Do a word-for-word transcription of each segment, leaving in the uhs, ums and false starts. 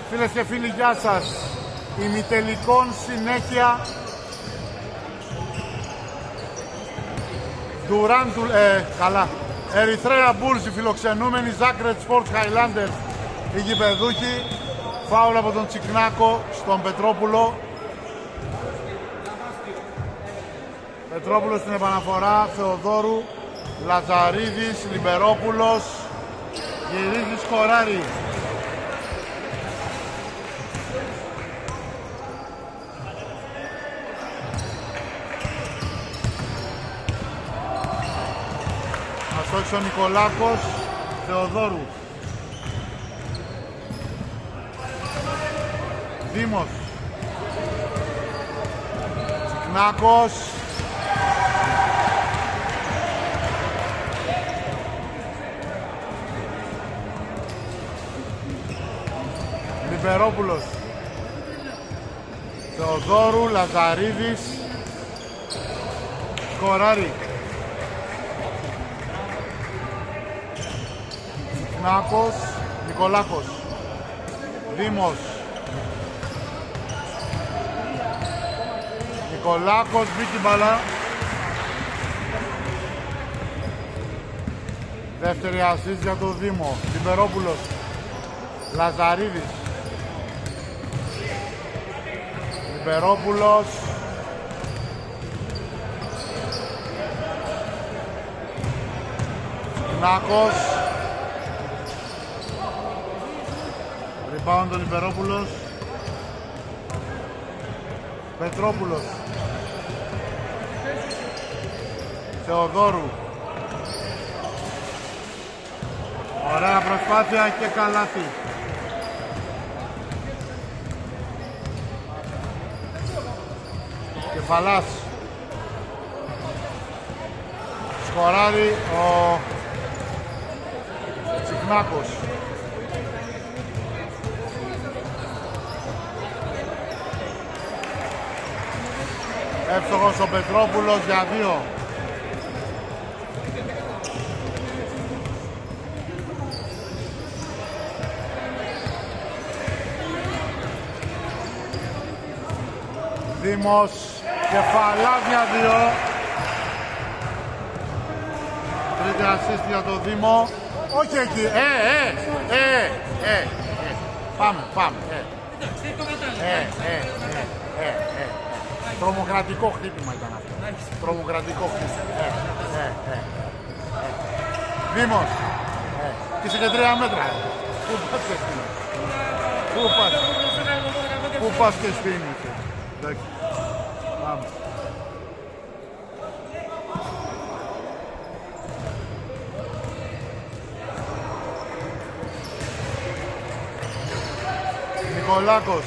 Φίλες και φίλοι, γεια σας. Ημιτελικών συνέχεια. Durant, ε, καλά. Ερυθρέα Bulls, οι φιλοξενούμενοι. Zagreb Sports Highlanders, οι γηπεδούχοι. Φάουλ από τον Τσικνάκο στον Πετρόπουλο. Πετρόπουλος στην επαναφορά. Θεοδόρου, Λατζαρίδης, Λιμπερόπουλος. Γυρίζει, σκοράρει. Αστόχησε ο Νικολάκος. Θεοδόρου. Δήμος. Τσικνάκος. Λιμπερόπουλος. Θεοδόρου, Λαζαρίδης. Σκοράρει. Τσικνάκος, Νικολάκος. Δήμος. Νικολάκος, μπήκε μπαλά. Δεύτερη ασίστ για το Δήμο. Λιμπερόπουλος. Λαζαρίδης. Λιμπερόπουλος. Τσικνάκος. Rebound ο Λιμπερόπουλος. Πετρόπουλος. Θεοδόρου. Ωραία προσπάθεια και καλάθι. Κεφαλάς. Σκοράρει ο Τσικνάκος. Εύστοχος ο Πετρόπουλος για δύο. Δήμος, κεφαλάς για δύο. Τρίτη ασίστ για το Δήμο. Όχι εκεί, ε, ε, ε, ε, ε. Πάμε, πάμε, ε. Ε, ε, ε, ε, ε. Τρομοκρατικό χτύπημα ήταν αυτό. Τρομοκρατικό χτύπημα. Ε, ε, ε, ε. Δήμος. Ε. Και είσαι και τρία μέτρα. Πού πας και στείνεις. Πού πας. Πού πας και στείνεις. Εντάξει. Πάμε. Νικολάκος.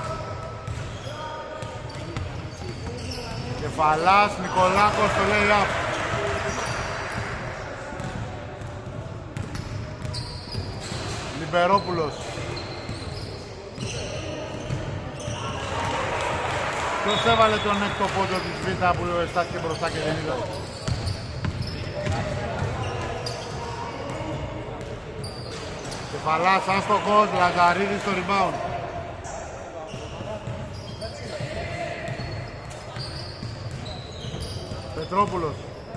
Κεφαλάς, Νικολάκος το λέει up. Λιμπερόπουλος. Ποιος έβαλε τον έκτο πόντο της Β' που στάθηκε μπροστά και δεν είδα. Κεφαλάς, άστοχος, Λαζαρίδης στο rebound. Πετρόπουλος.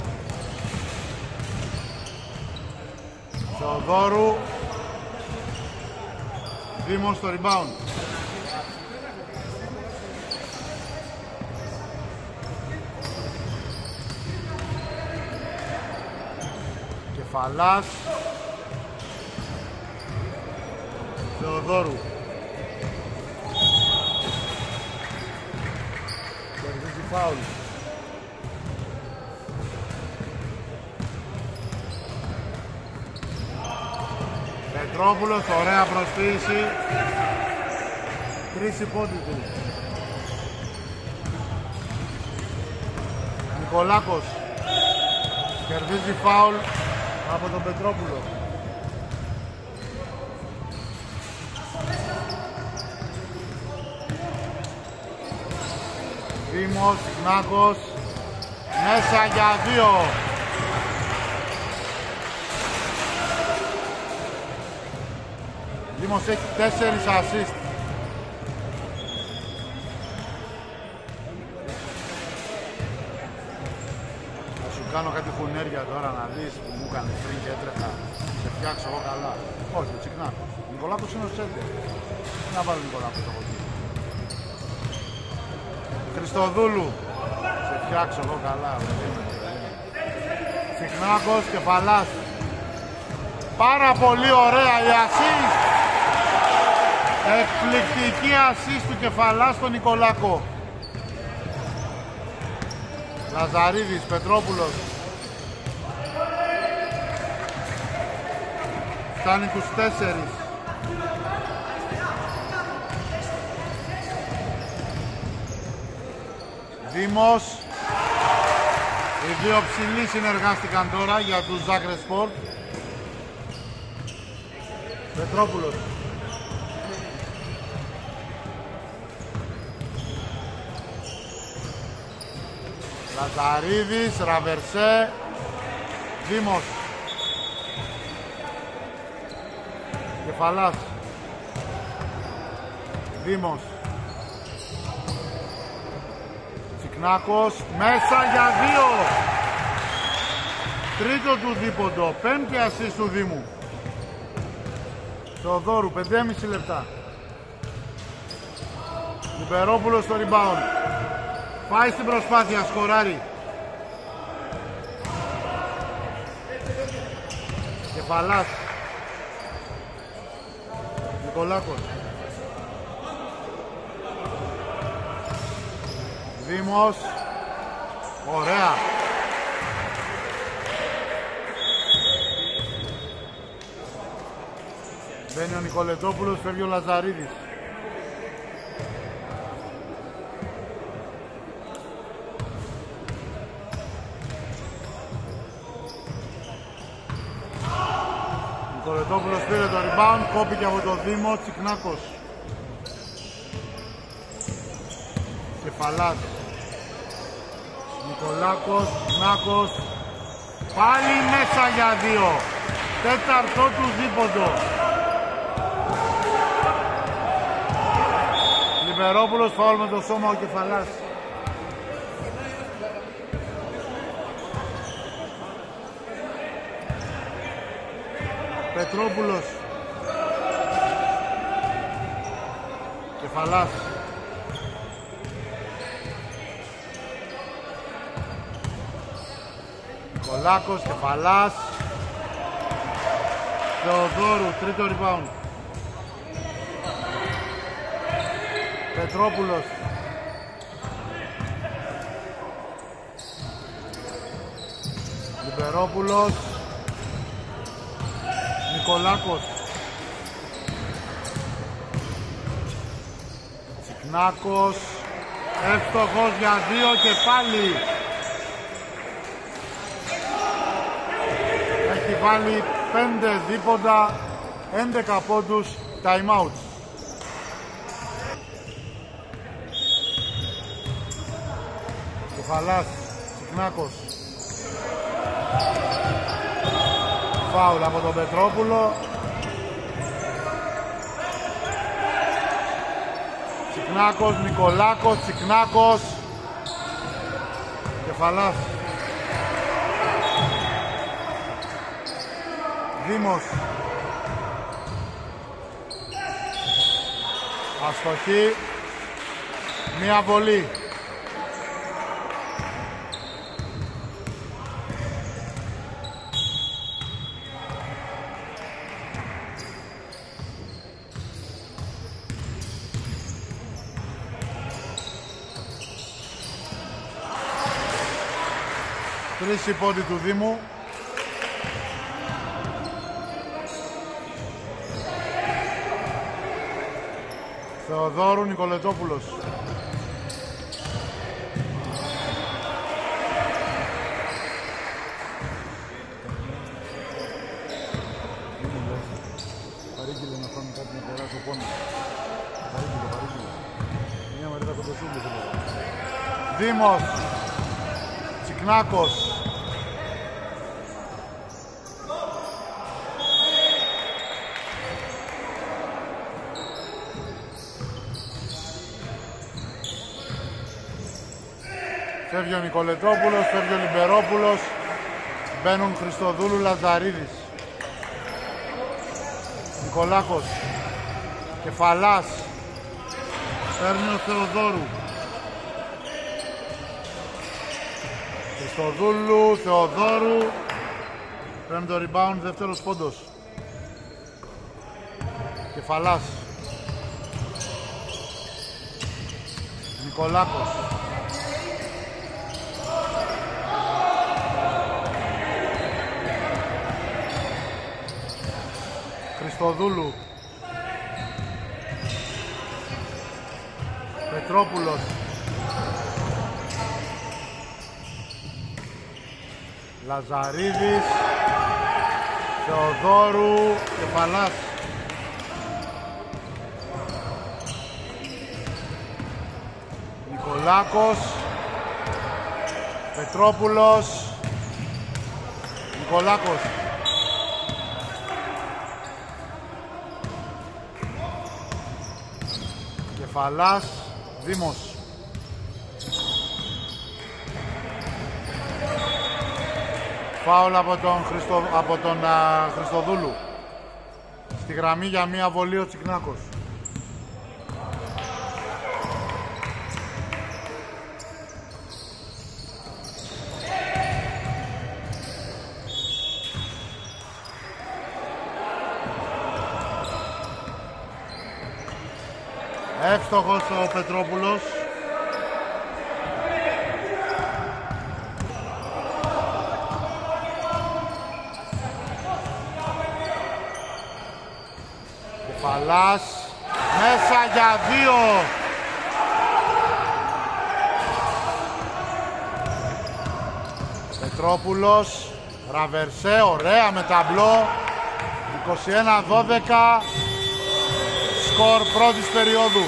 Θεοδόρου. Δήμος στο rebound. Κεφαλάς. Θεοδόρου. Κερδίζει φάουλ. Πετρόπουλος, ωραία προσποίηση. Κρίση πόντι του. Νικολάκος. Κερδίζει φάουλ από τον Πετρόπουλο. Δήμος, Τσικνάκος. Μέσα για δύο. Δήμος έχει τέσσερις assist. κάνω κάτι χουνέρια τώρα να δεις που μου έκανε πριν και έτρεχα. Σε φτιάξω εγώ καλά. Όχι, ο Τσικνάκος. Ο Νικολάκος είναι ο σέντερ. Τι να βάλω Νικολάκος από εκεί. Χριστοδούλου. Σε φτιάξω εγώ καλά. Τσικνάκος και Φαλάς. Πάρα πολύ ωραία η ασίστ. Εκπληκτική ασίστ του Κεφαλά στον Νικολάκο. Λαζαρίδης, Πετρόπουλος. Φτάνει τους τέσσερις. Δήμος. Οι δύο ψηλοί συνεργάστηκαν τώρα για τους Ζάκρε Σπορτ. Πετρόπουλος. Λαζαρίδης, Ραβερσέ, Δήμος. Κεφαλάς. Δήμος. Τσικνάκος, μέσα για δύο. Τρίτο του δίποντο, πέμπτη ασίστ του Δήμου. Θεοδόρου, πέντε και μισό λεπτά. Λιμπερόπουλος στο rebound. Πάει στην προσπάθεια, σκοράρει. Κεφαλάς. Νικολάκος. Δήμος. Ωραία. Μπαίνει ο Νικολετόπουλος, φεύγει ο Λαζαρίδης. Νικολετόπουλος πήρε το rebound, κόπηκε από το Δήμο, Τσικνάκος. Κεφαλάς. Νικολάκος, Τσικνάκος. Πάλι μέσα για δύο. Τέταρτο του δίποντο. Λιμπερόπουλος, φάουλ με το σώμα ο Κεφαλάς. Πετρόπουλος. Κεφαλάς. Νικολάκος, Κεφαλάς. Θεοδόρου, τρίτο rebound. Πετρόπουλος. Λιμπερόπουλος. Νικολάκος. Τσικνάκος. Εύστοχος για δύο και πάλι. Έχει βάλει πέντε δίποντα, έντεκα πόντους, time out. Κεφαλάς, Τσικνάκος. Φάουλ από τον Πετρόπουλο. Τσικνάκος, Νικολάκος, Τσικνάκος. Κεφαλάς. Δήμος. Αστοχή. Μία βολή. Τρεις οι πόντοι του Δήμου. Θεοδόρου, Νικολετόπουλος. Παρήγγειλε να φάμε κάτι να περάσω πόνο. Παρήγγειλε, παρήγγειλε. Μια μερίδα κοντοσούλη θέλω. Δήμος. Τσικνάκος. Φεύγει ο Νικολετόπουλος, φεύγει ο Λιμπερόπουλος. Μπαίνουν Χριστοδούλου, Λαζαρίδης. Νικολάκος. Κεφαλάς. Παίρνει ο Θεοδόρου. Χριστοδούλου, Θεοδόρου. Παίρνει το rebound, δεύτερος πόντος. Κεφαλάς. Νικολάκος. Χριστοδούλου. Πετρόπουλος. Λαζαρίδης. Θεοδόρου. Κεφαλάς. Νικολάκος. Πετρόπουλος. Νικολάκος. Κεφαλάς. Δήμος. Φάουλ από τον, Χριστο... από τον α, Χριστοδούλου. Στη γραμμή για μία βολή ο Τσικνάκος. Εύστοχος ο Πετρόπουλος. Κεφαλάς. Μέσα για δύο. Πετρόπουλος. Ραβερσέ, ωραία με ταμπλό. είκοσι ένα δώδεκα. Σκορ πρώτης περίοδου.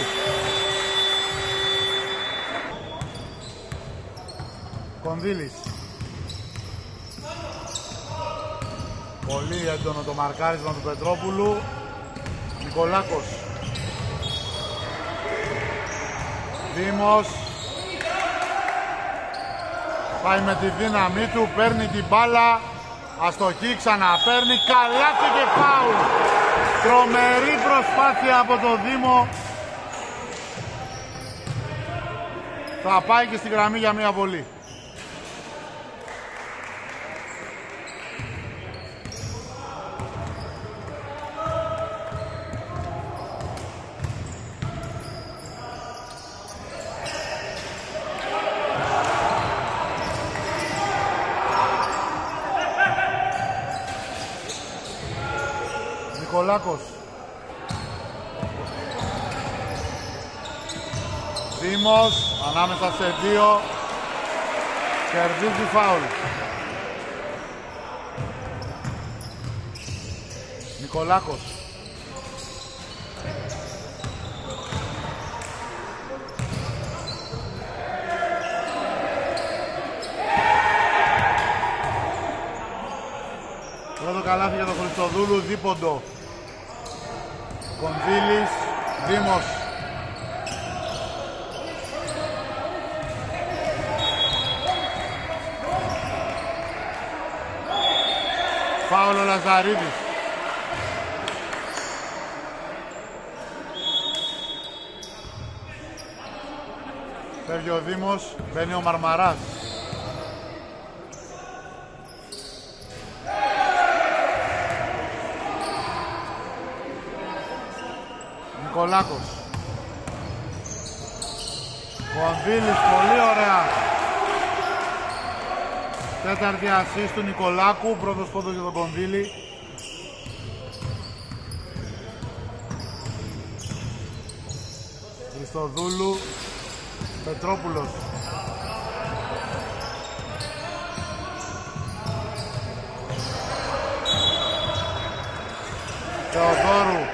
Κονδύλης. Πολύ έντονο το μαρκάρισμα του Πετρόπουλου. Νικολάκος. Δήμος. Πάει με τη δύναμή του, παίρνει την μπάλα. Αστοχή, ξαναπαίρνει. Καλάθι και φάουλ. Τρομερή προσπάθεια από το Δήμο. Θα πάει και στη γραμμή για μια βολή. Νικολάκος. Δήμος, ανάμεσα σε δύο. Κερδίζει φάουλ. Νικολάκος. Πρώτο καλάθι για τον Χριστοδούλου, δίποντο. Κονδύλης, Δήμος. Φάουλ ο Λαζαρίδης. Φεύγει ο Δήμος, μπαίνει ο Μαρμαράς. Νικολάκος. Κονδύλης, πολύ ωραία. Τέταρτη ασίστ του Νικολάκου, πρώτος πόντος για τον Κονδύλη. Χριστοδούλου. Πετρόπουλος. Θεοδόρου.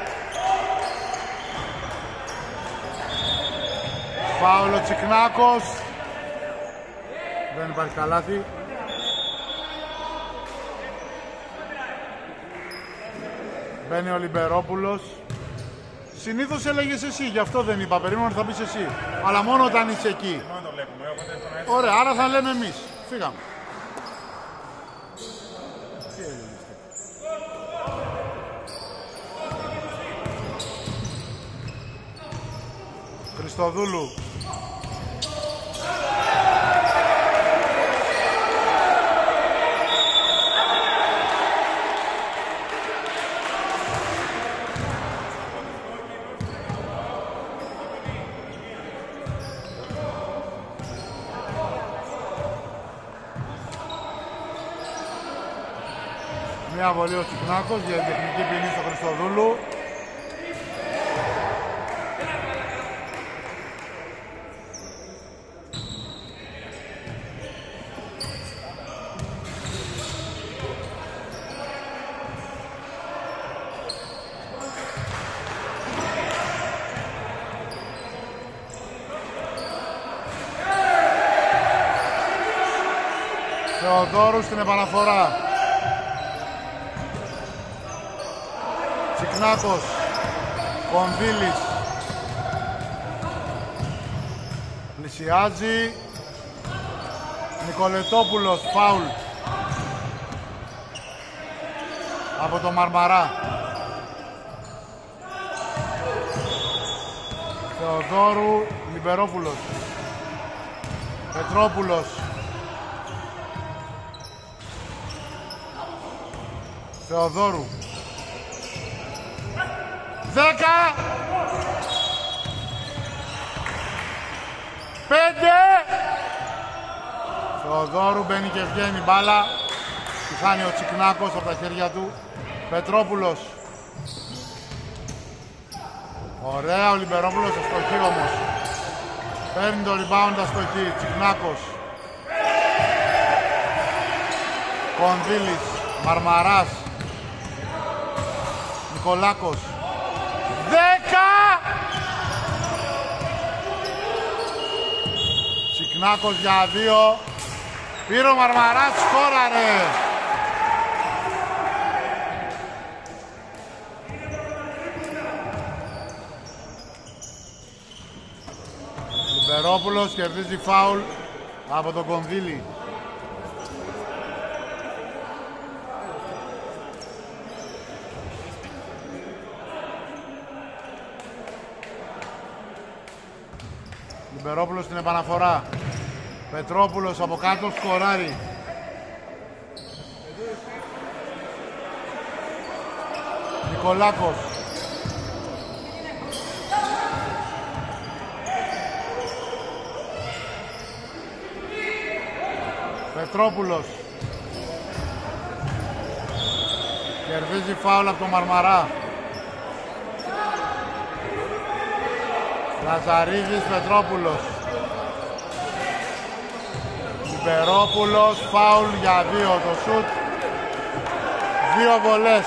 Παύλο Τσικνάκος. Δεν υπάρχει καλάθι. Μπαίνει ο Λιμπερόπουλος. Συνήθως έλεγες εσύ, γι' αυτό δεν είπα, περίμενα ότι θα πεις εσύ. Αλλά μόνο όταν είσαι εκεί. Ωραία, άρα θα λέμε εμείς. Φύγαμε. Χριστοδούλου. Μια βολή ο Τσικνάκος για την τεχνική ποινή στο Χριστοδούλου. Θεοδόρου στην επαναφορά. Τσικνάκος, Κονδύλης, πλησιάζει, Νικολετόπουλος, φάουλ από το Μαρμαρά. Θεοδόρου, Λιμπερόπουλος, Πετρόπουλος, Θεοδόρου, δέκα, πέντε, Θεοδόρου μπαίνει και βγαίνει μπάλα, τη χάνει ο Τσικνάκος από τα χέρια του. Πετρόπουλος, ωραία ο Λιμπερόπουλος αστοχή όμως, παίρνει το rebound αστοχή. Τσικνάκος, Κονδύλης, Μαρμαράς, Νικολάκος, δέκα, Τσικνάκος για δύο, πήρε ο Μαρμαράς, σκόραρε. Λιμπερόπουλος κερδίζει φάουλ από τον Κονδύλη. Λιμπερόπουλος στην επαναφορά. Πετρόπουλος από κάτω, σκοράρει. Νικολάκος. Πετρόπουλος. Κερδίζει φάουλ από τον Μαρμαρά. Λαζαρίδης, Πετρόπουλος. Λιμπερόπουλος, φάουλ για δύο το σουτ. Δύο βολές.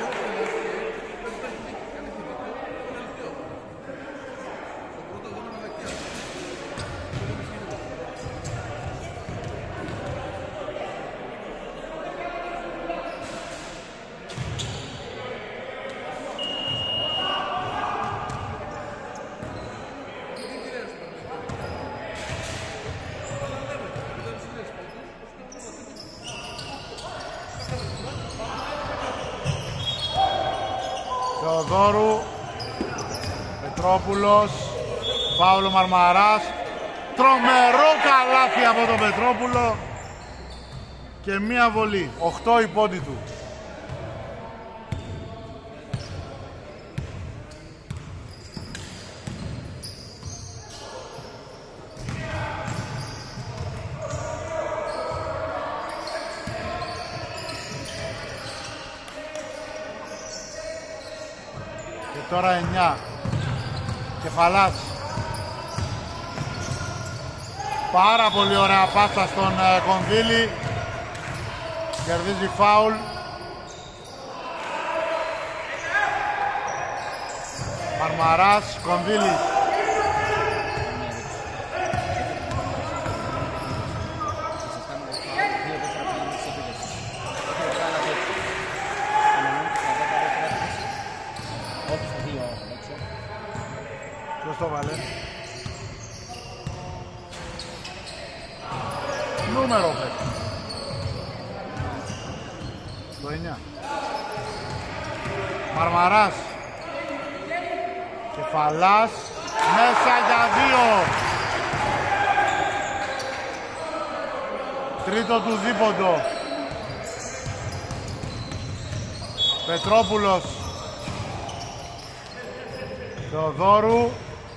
Θεοδόρου, Πετρόπουλος, Παύλο Μαρμαράς, τρομερό καλάθι από τον Πετρόπουλο και μία βολή, οκτώ η πόντι του. Τώρα εννιά. Κεφαλάς. Πάρα πολύ ωραία πάσα στον ε, Κονδύλη. Κερδίζει φάουλ. Μαρμαράς, Κονδύλης. Ποιος το βάλε? Νούμερο πέντε. Το εννιά. Μαρμαράς. Κεφαλάς. Μέσα για δύο. Τρίτο του δίποντο. Πετρόπουλος. Θεοδόρου.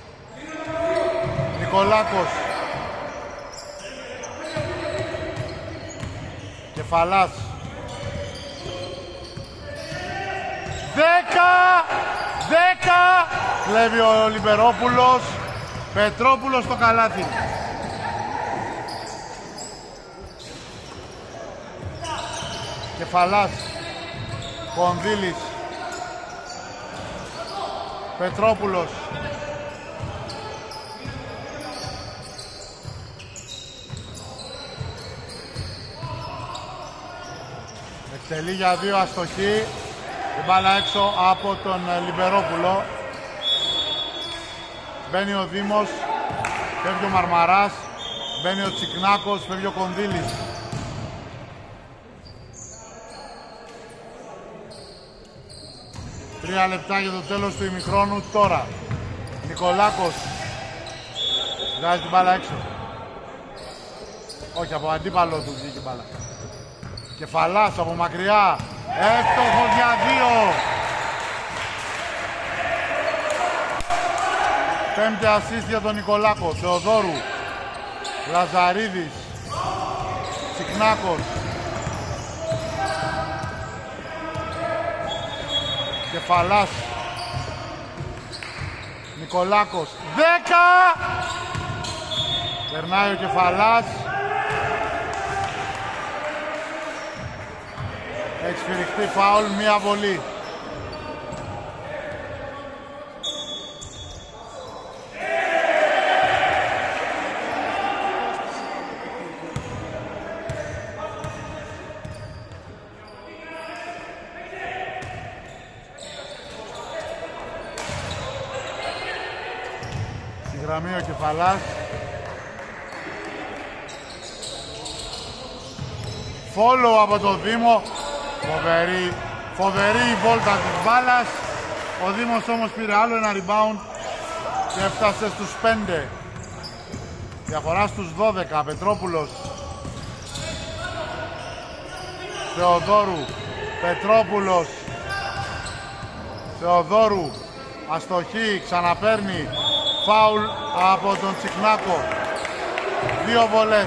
Νικολάκος. Κεφαλάς. Δέκα! Δέκα! Κλέβει ο Λιμπερόπουλος. Πετρόπουλος στο καλάθι. Κεφαλάς. Κονδύλης. Πετρόπουλος. Εκτελεί για δύο, αστοχή. Η μπάλα έξω από τον Λιμπερόπουλο. Μπαίνει ο Δήμος. Φεύγει ο Μαρμαράς. Μπαίνει ο Τσικνάκος. Φεύγει ο Κονδύλης. Τρία λεπτά για το τέλος του ημιχρόνου τώρα. Νικολάκος. Βγάζει την μπάλα έξω. Όχι, από αντίπαλο του βγήκε η μπάλα. Κεφαλάς από μακριά. Εύστοχος για δύο. Πέμπτη ασίστ για τον Νικολάκο. Θεοδόρου. Λαζαρίδης. Τσικνάκος. Κεφαλάς. Νικολάκος. Δέκα! Περνάει ο Κεφαλάς. Έχει σφυριχτεί φάουλ, μία βολή. Στη γραμμή ο Κεφαλάς. Follow από το Δήμο. Φοβερή, φοβερή η βόλτα της μπάλας. Ο Δήμος όμως πήρε άλλο ένα rebound και έφτασε στους πέντε. Διαφορά στους δώδεκα. Πετρόπουλος. Θεοδόρου. Πετρόπουλος. Θεοδόρου. Αστοχή. Ξαναπαίρνει. Φάουλ από τον Τσικνάκο. Δύο βολές.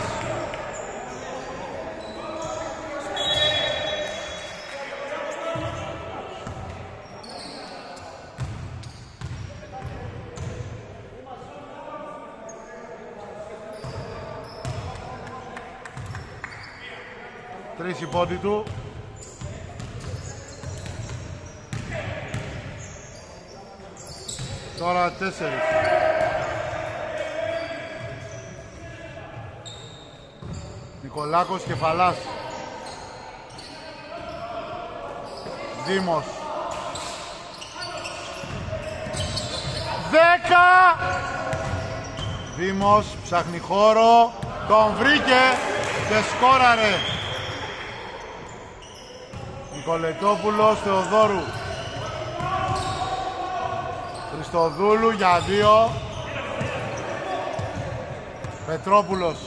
Τρεις η πόντη του. Τώρα τέσσερις. Νικολάκος, Κεφαλάς. Δήμος. Δέκα! Δήμος ψάχνει χώρο. Τον βρήκε και σκόραρε. Νικολετόπουλος, Θεοδόρου. Χριστοδούλου για δύο. Πετρόπουλος.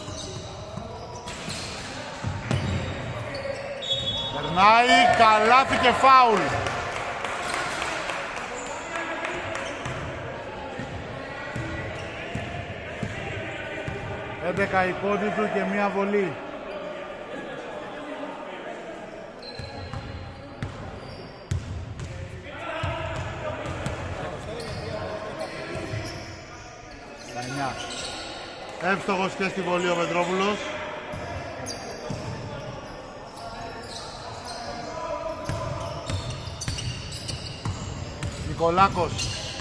Περνάει, καλάθι και φάουλ. έντεκα η πόντη του και μία βολή. Εύστοχος και στη βολή ο Πετρόπουλος. Νικολάκος.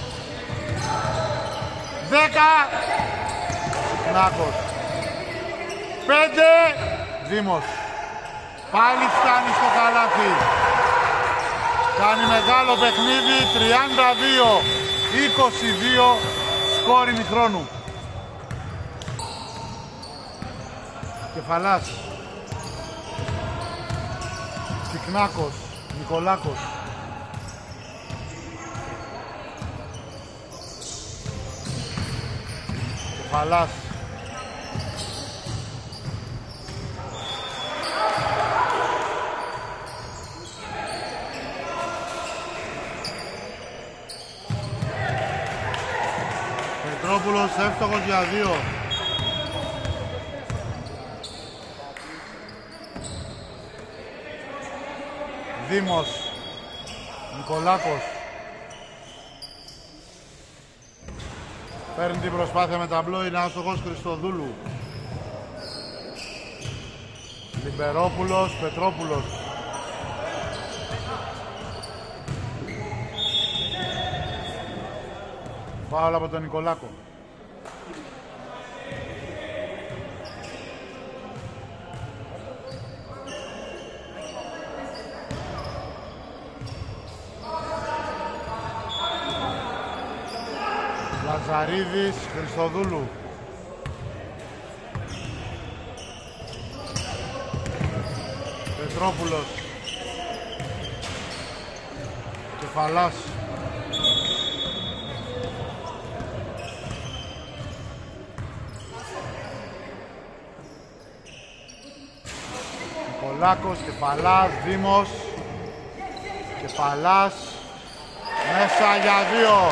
Δέκα. Νάκος. Πέντε. Δήμος. Πάλι φτάνει στο καλάθι. Κάνει μεγάλο παιχνίδι. τριάντα δύο είκοσι δύο σκόρ ημιχρόνου. Κεφαλάς. Τσικνάκος. Νικολάκος. Κεφαλάς. Πετρόπουλος εύστοχος για δύο. Δήμος. Νικολάκος. Παίρνει την προσπάθεια με ταμπλό, είναι άστοχος Χριστοδούλου. Λιμπερόπουλος, Πετρόπουλος. Φάουλ από τον Νικολάκο. Λαζαρίδης, Χριστοδούλου. Πετρόπουλος. Κεφαλάς. Νικολάκος, Κεφαλάς, Δήμος. Κεφαλάς. Μέσα για δύο.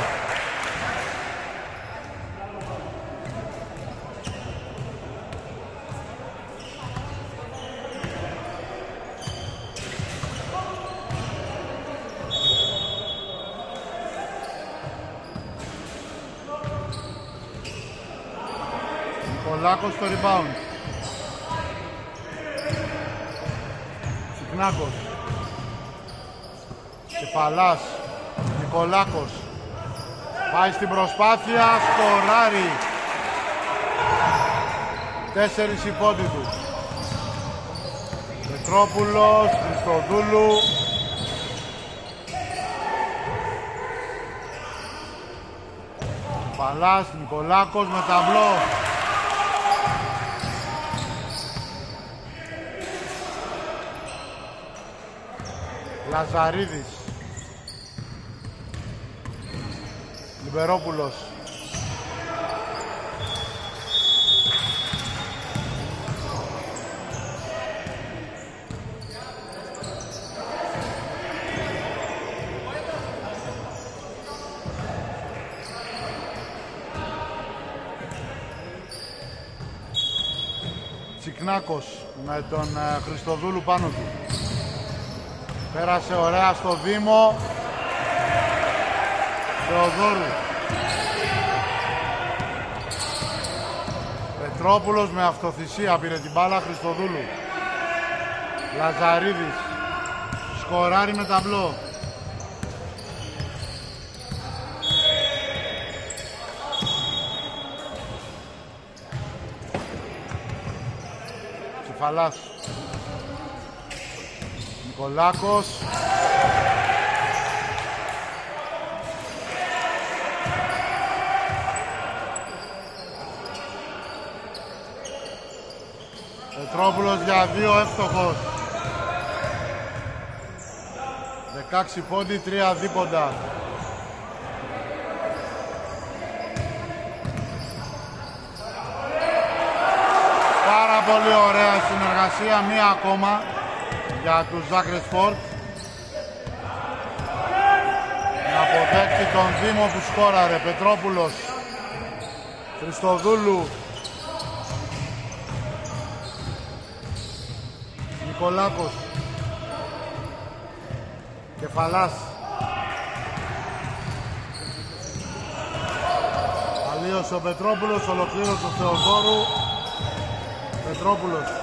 Νικολάκος στο rebound. Τσικνάκος. Κεφαλάς. Νικολάκος. Πάει στην προσπάθεια. Σκοράρει. Τέσσερις οι πόντοι του. Πετρόπουλος. Χριστοδούλου. Κεφαλάς. Νικολάκος με ταμπλό. Λαζαρίδης. Λιμπερόπουλος. Τσικνάκος με τον ε, Χριστοδούλου πάνω του. Πέρασε ωραία στο Δήμο. Θεοδόρου. Πετρόπουλος με αυτοθυσία πήρε την μπάλα. Χριστοδούλου. Λαζαρίδης. Σκοράρει με ταμπλό. Κεφαλάς. Νικολάκος. Πετρόπουλος για δύο, εύστοχος. δεκαέξι πόντι, τρία δίποντα. Πάρα πολύ ωραία συνεργασία, μία ακόμα για τους Ζάκρες Φόρτ. Να αποδέξει τον Δήμο που σκόραρε. Πετρόπουλος. Χριστοδούλου. Νικολάκος. Κεφαλάς. Αλλίωσε ο Πετρόπουλος, ολοκλήρωσε ο Θεοδόρου. Πετρόπουλος.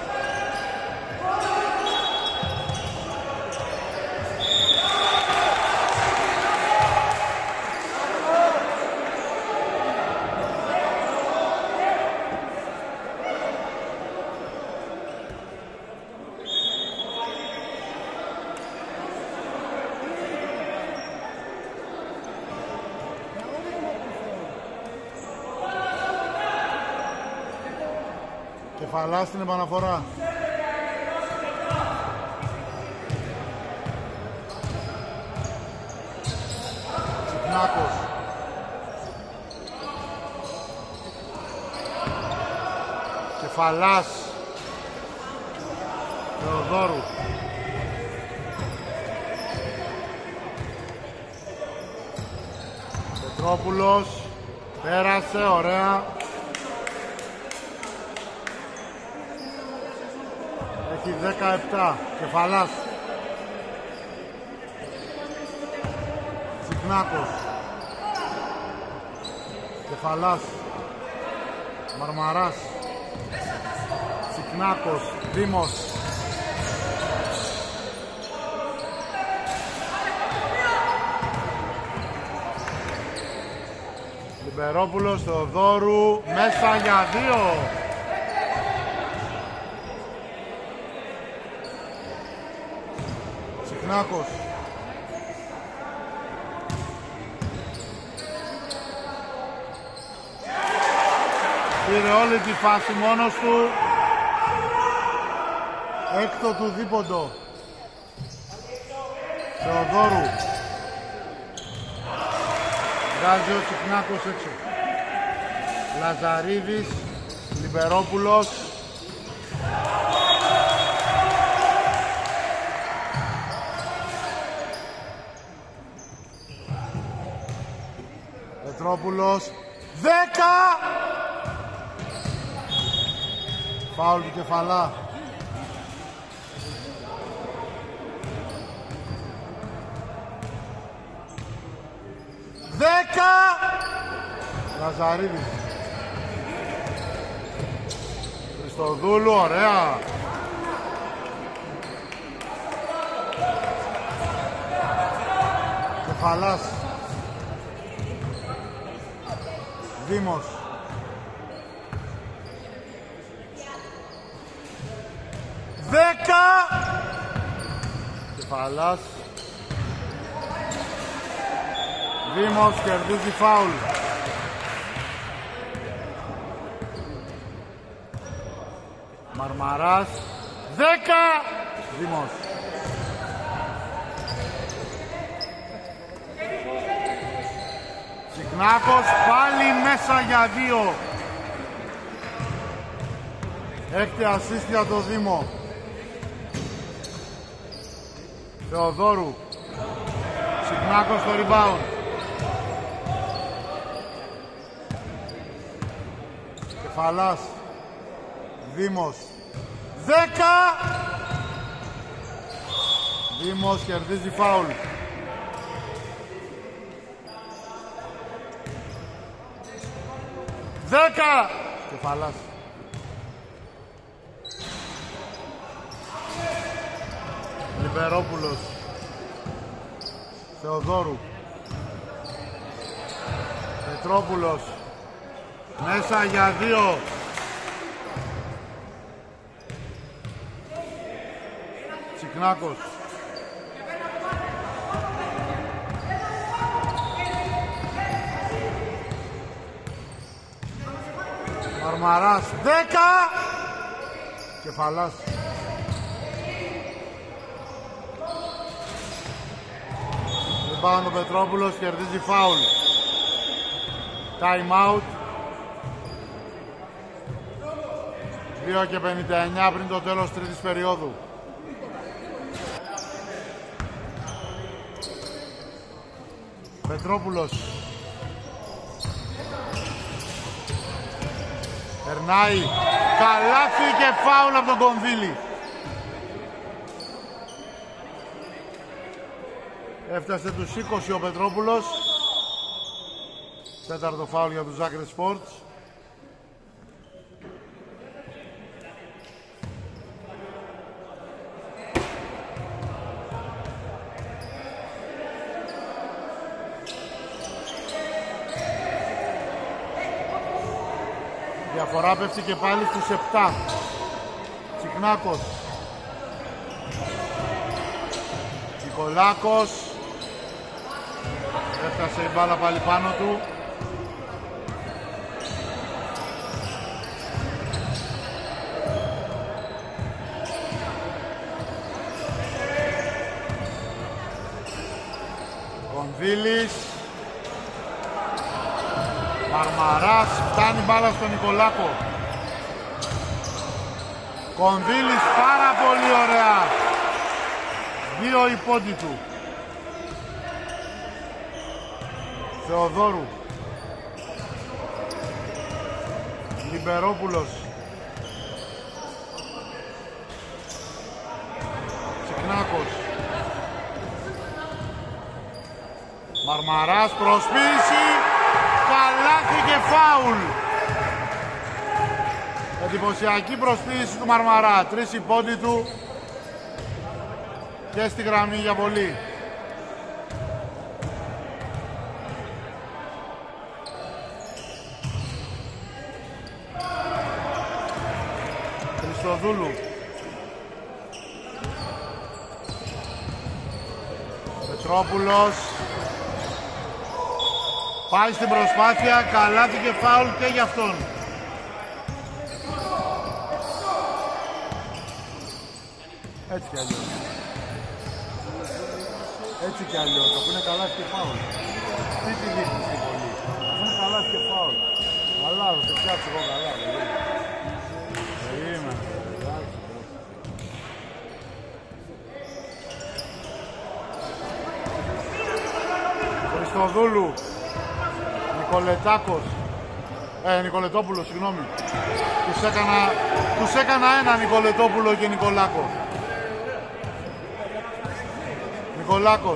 Κεφαλάς στην επαναφορά. Τσικνάκος. Κεφαλάς Θεοδόρου. Πετρόπουλος. Πέρασε, ωραία. Έχει δεκαεπτά. Κεφαλάς. Τσικνάκος. Κεφαλάς. Μαρμαράς. Τσικνάκος. Δήμος. Λιμπερόπουλος, Θεοδόρου, μέσα για δύο. Τσικνάκος. Πήρε όλη τη φάση μόνος του. Έκτο του δίποντο. Θεοδόρου. Βγάζει ο Τσικνάκος έξω. Λαζαρίδης. Λιμπερόπουλος. Πετρόπουλος. Δέκα! Φάουλ του Κεφαλά. Δέκα! Λαζαρίδης. Χριστοδούλου, ωραία. Κεφαλάς. Δήμος. Δέκα! Κεφαλάς. Δήμος κερδίζει φάουλ. Μαρμαράς. Δέκα! Δήμος. Τσικνάκος πάλι μέσα για δύο. Έκτη ασίστ για το Δήμο. Θεοδόρου. Τσικνάκος στο rebound. Κεφαλάς. Δήμος. Δέκα! Δήμος κερδίζει φάουλ. Δέκα! Κεφαλάς. Λιμπερόπουλος. Θεοδόρου. Πετρόπουλος. Μέσα για δύο. Τσικνάκος. Μαρμαράς. Δέκα! Κεφαλάς. Rebound ο Πετρόπουλος, κερδίζει φάουλ. Time out. δύο και πενήντα εννιά πριν το τέλος τρίτης περίοδου. Πετρόπουλος. Περνάει. Καλάθι και φάουλ από τον Κονδύλη. Έφτασε τους είκοσι ο Πετρόπουλος. Τέταρτο φάουλ για τους Zagreb Sports. Διαφορά πέφτει και πάλι στους επτά. Τσικνάκος. Νικολάκος. Έφτασε η μπάλα πάλι πάνω του. Κονδύλης. Μαρμαράς. Φτάνει μπάλα στον Νικολάκο. Κονδύλης πάρα πολύ ωραία. Δύο οι πόντοι του. Θεοδόρου. Λιμπερόπουλος. Τσικνάκος. Μαρμαράς, προσποίηση. Καλάθι και φάουλ. Εντυπωσιακή προσποίηση του Μαρμαρά. Τρεις οι πόντοι του και στη γραμμή για πολύ. Χριστοδούλου. Πετρόπουλος. Πάει στην προσπάθεια, καλάθι και φάουλ και για αυτόν. Έτσι κι αλλιώς. Έτσι κι αλλιώς, αφού είναι καλάθι και φάουλ. Τι τη δείχνεις την πολύ. Αφού είναι καλάθι και φάουλ. Καλά, θα σε πιάψω εγώ καλά. Περίμενε. Χριστοδούλου. Νικολετάκος. Ε, Νικολετόπουλο, συγγνώμη. Τους έκανα, τους έκανα ένα Νικολετόπουλο και Νικολάκο. Νικολάκος.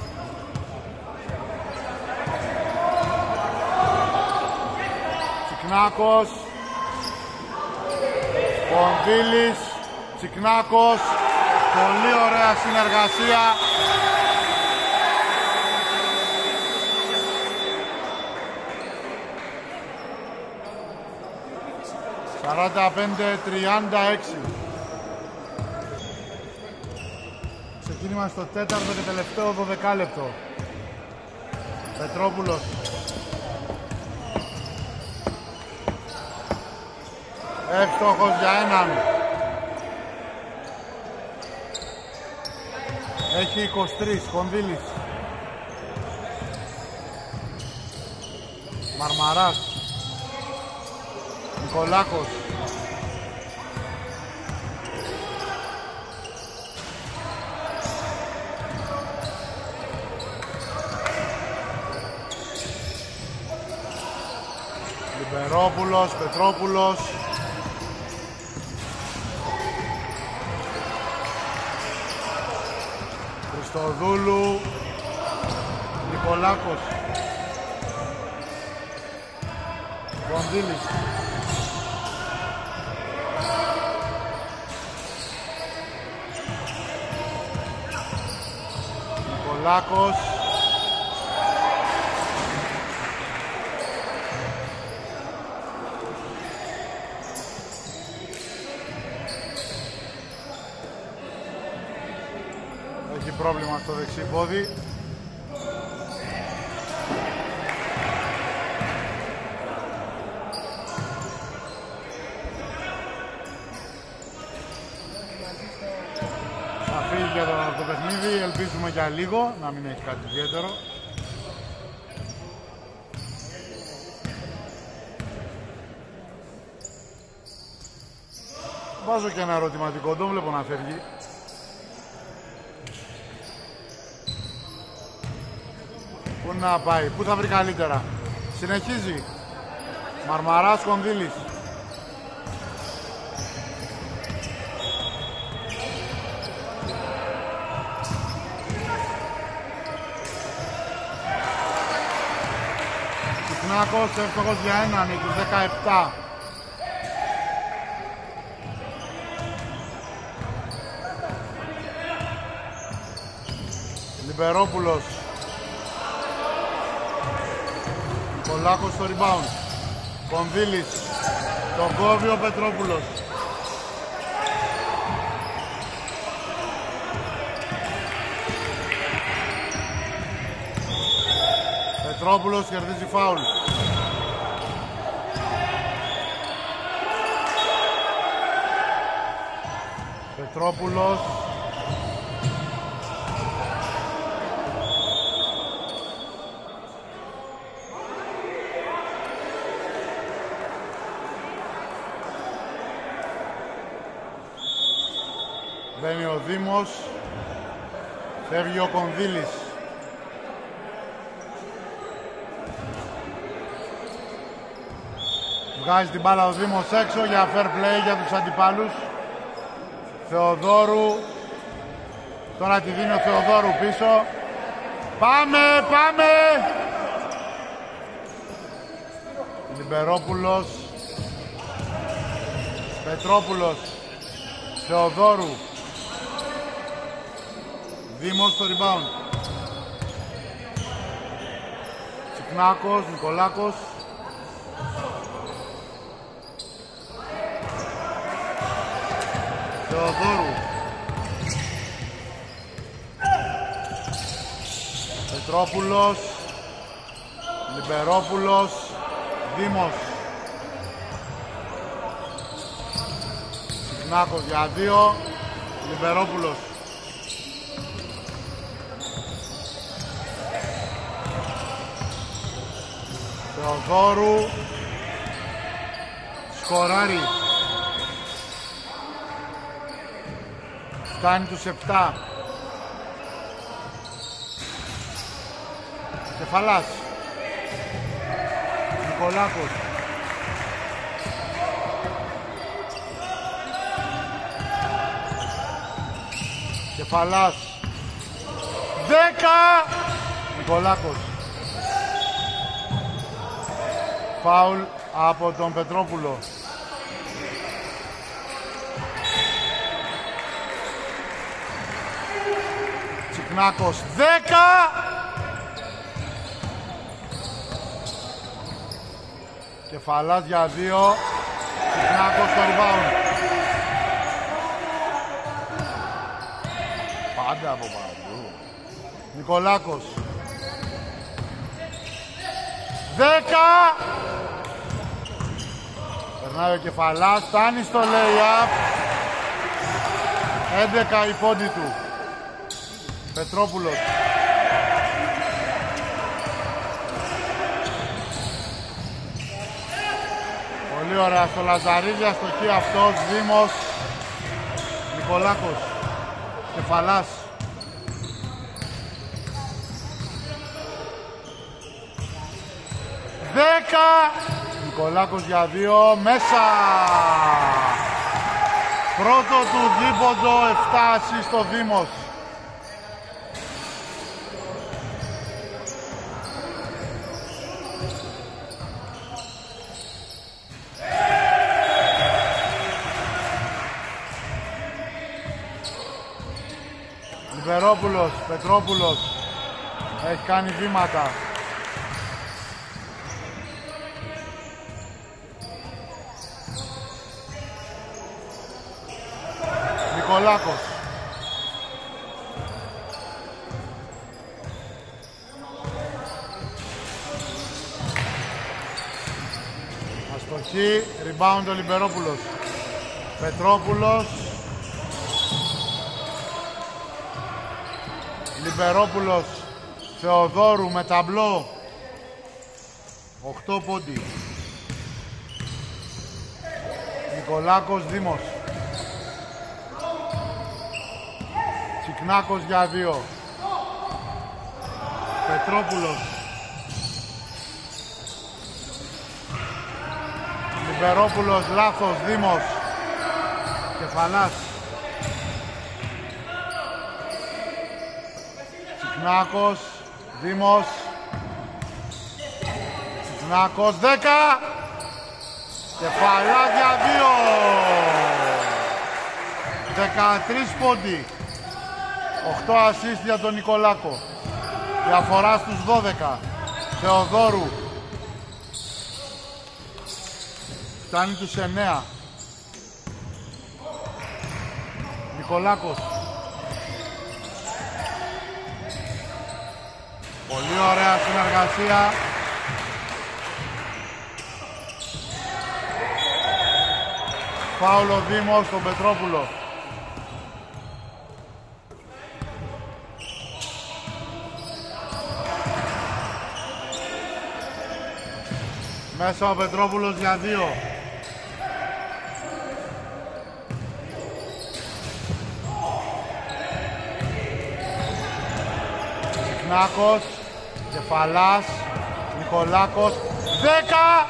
Τσικνάκος. Κονδύλης. Τσικνάκος. Πολύ ωραία συνεργασία. σαράντα πέντε τριάντα έξι. Ξεκίνημα στο τέταρτο και τελευταίο δωδεκάλεπτο. Πετρόπουλος. Εύστοχος για έναν. Έχει είκοσι τρία. Κονδύλης. Μαρμαράς. Νικολάκος. Λιμπερόπουλος, Πετρόπουλος. Χριστοδούλου. Νικολάκος. Κονδύλης. Νικολάκος. Έχει πρόβλημα στο δεξί πόδι. Θα φύγει για το παιχνίδι, ελπίζουμε για λίγο να μην έχει κάτι ιδιαίτερο. Βάζω και ένα ερωτηματικό, δεν βλέπω να φεύγει. Πού να πάει, πού θα βρει καλύτερα. Συνεχίζει. Μαρμαράς, Κονδύλης. Τσικνάκος, εύστοχος για έναν, είκοσι δεκαεπτά. Λιμπερόπουλος. Νικολάκος στο rebound. Κονδύλης. Τον κόβει ο Πετρόπουλος. Πετρόπουλος κερδίζει φάουλ. Πετρόπουλος. Μπαίνει ο Δήμος. Φεύγει ο Κονδύλης. Βγάζει την μπάλα ο Δήμος έξω για fair play για τους αντιπάλους. Θεοδόρου. Τώρα τη δίνει ο Θεοδόρου πίσω. Πάμε, πάμε! Λιμπερόπουλος. Πετρόπουλος. Θεοδόρου. Δήμος στο rebound. Τσικνάκος, Νικολάκος. Θεοδόρου. Πετρόπουλος. Λιμπερόπουλος. Δήμος. Τσικνάκος για δύο. Λιμπερόπουλος. Θεοδόρου. Σκοράρει. Φτάνει τους επτά. Κεφαλάς. Νικολάκος. Κεφαλάς. Δέκα. Νικολάκος. Φάουλ από τον Πετρόπουλο. Τσικνάκος. Δέκα. Κεφαλάς για δύο. Τσικνάκος στο rebound. Πάντα από παντού. Νικολάκος. Δέκα. Περνάει ο Κεφαλάς. Φτάνει στο lay-up. Έντεκα η πόντη του. Πετρόπουλος. Πολύ ωραία στο Λαζαρίδη, αστοχή αυτός, Δήμος. Νικολάκος. Κεφαλάς. Δέκα. Νικολάκος για δύο, μέσα. Πρώτο του δίποντο, εφτά ασίστ στο Δήμος. Λιμπερόπουλος, Πετρόπουλος έχει κάνει βήματα. Νικολάκος. Αστοχή, rebound ο Λιμπερόπουλος. Πετρόπουλος. Λιμπερόπουλος. Θεοδόρου με ταμπλό. οκτώ πόντι. Νικολάκος, Δήμος. Τσικνάκος για δύο. Πετρόπουλος. Λιμπερόπουλος, λάθος, Δήμος. Κεφαλάς. Τσικνάκος, Δήμος. Τσικνάκος, δέκα. Κεφαλάς για δύο. δεκατρείς πόντι. οκτώ ασίστ για τον Νικολάκο. Διαφορά στους δώδεκα. Θεοδόρου. Φτάνει τους εννέα. Νικολάκος. Πολύ ωραία συνεργασία. Φάουλ ο Δήμος στον Πετρόπουλο. Μέσα ο Πετρόπουλος για δύο. Τσικνάκος, Κεφαλάς, Νικολάκος, δέκα!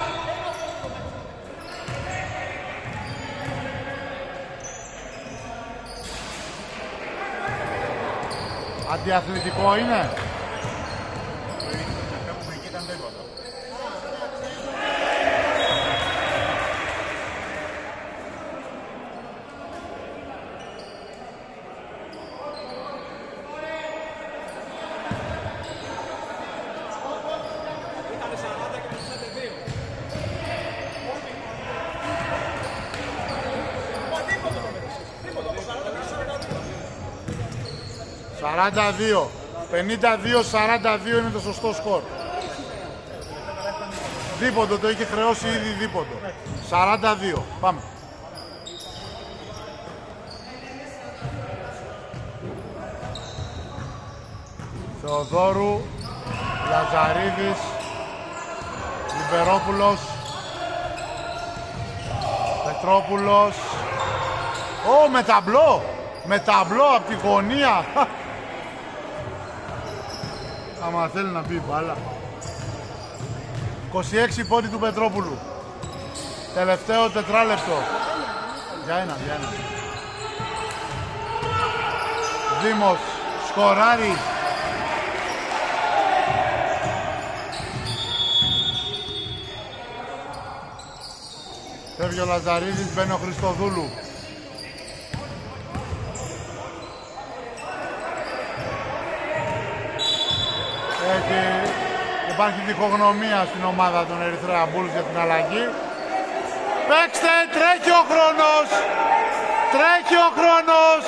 Αντιαθλητικό είναι. σαράντα δύο. πενήντα δύο σαράντα δύο είναι το σωστό σκορ. Δίποντο, το είχε χρεώσει ήδη δίποντο. σαράντα δύο. Πάμε. Θεοδόρου, Λαζαρίδης, Λιμπερόπουλος, Πετρόπουλος. Ω, με ταμπλό! Με ταμπλό από τη γωνία! Άμα θέλει να πει μπάλα. είκοσι έξι πόντι του Πετρόπουλου. Τελευταίο τετράλεπτο. Για ένα, για ένα. Δήμος, σκοράρει. Φεύγει ο Λαζαρίδης, μπαίνει ο Χριστοδούλου. Έχει... Υπάρχει διχογνωμία στην ομάδα των Ερυθρέα Μπούλς για την αλλαγή. Παίξτε, τρέχει ο χρόνος! Τρέχει ο χρόνος!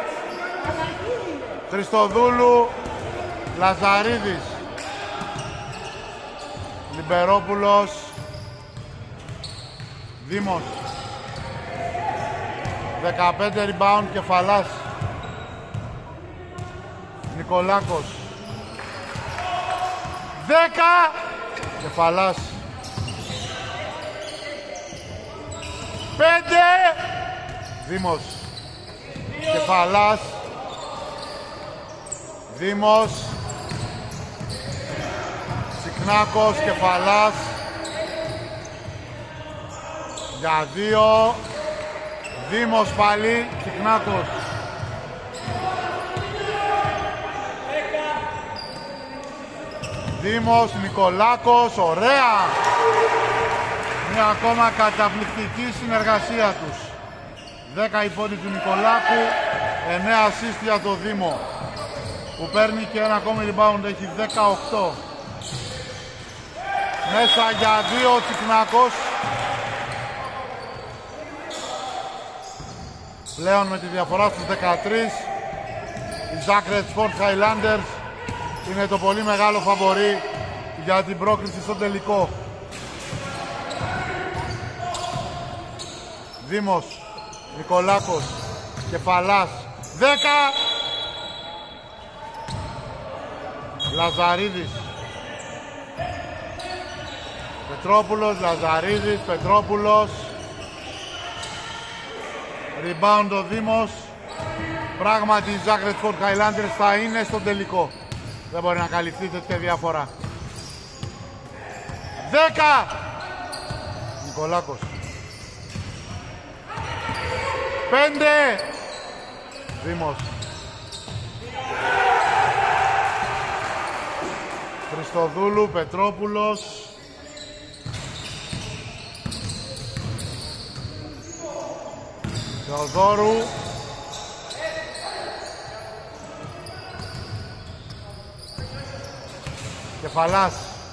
Χριστοδούλου, Λαζαρίδης, Λιμπερόπουλος, Δήμος. δεκαπέντε rebound, Κεφαλάς, Νικολάκος. δέκα! Κεφαλάς. πέντε! Δήμος. Κεφαλάς. Δήμος. Τσικνάκος, Κεφαλάς. Για δύο. Δήμος πάλι, Τσικνάκος. Δήμος, Νικολάκος, ωραία! Μια ακόμα καταπληκτική συνεργασία τους. δέκα η πόντι του Νικολάκου, εννέα assist για το Δήμο, που παίρνει και ένα ακόμη rebound, έχει δεκαοκτώ. Μέσα για δύο ο Τσικνάκος. Πλέον με τη διαφορά στους δεκατρία, οι Zagreb Sport Highlanders είναι το πολύ μεγάλο φαβορί για την πρόκριση στο τελικό. Δήμος, Νικολάκος, Κεφαλάς, δέκα! Λαζαρίδης, Πετρόπουλος, Λαζαρίδης, Πετρόπουλος. Rebound ο Δήμος. Πράγματι οι Zagreb Sport Highlanders θα είναι στο τελικό. Δεν μπορεί να καλυφθεί τέτοια διαφορά. δέκα! Νικολάκος. πέντε! Δήμος. Χριστοδούλου, Πετρόπουλος. Θεοδόρου. Κεφαλάς.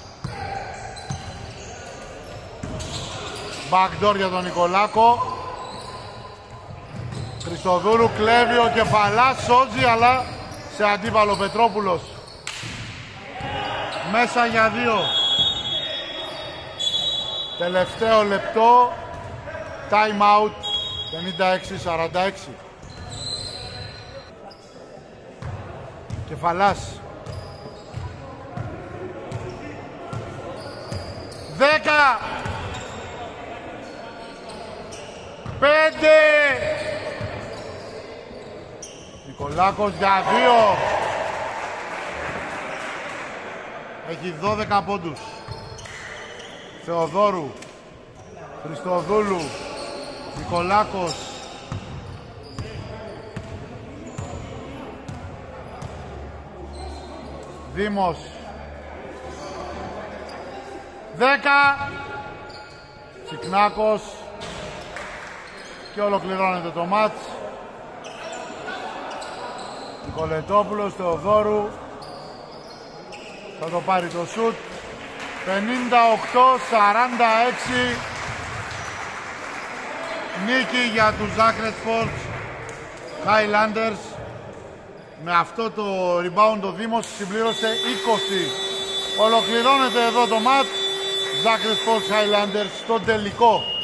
Backdoor για τον Νικολάκο. Χριστοδούλου κλέβει, ο Κεφαλάς σώζει, αλλά σε αντίπαλο Πετρόπουλος. Μέσα για δύο. Τελευταίο λεπτό. Time out. πενήντα έξι σαράντα έξι. Κεφαλάς. δέκα! πέντε! Νικολάκος για δύο. Έχει δώδεκα πόντους. Θεοδόρου, Χριστοδούλου, Νικολάκος, Δήμος, δέκα, Τσικνάκος και ολοκληρώνεται το μάτς. Νικολετόπουλος, Θεοδόρου, θα το πάρει το σουτ. πενήντα οκτώ σαράντα έξι, νίκη για τους Zagreb Sports Highlanders. Με αυτό το rebound ο Δήμος συμπλήρωσε είκοσι. Ολοκληρώνεται εδώ το match. Zagreb Sports Highlanders στον τελικό.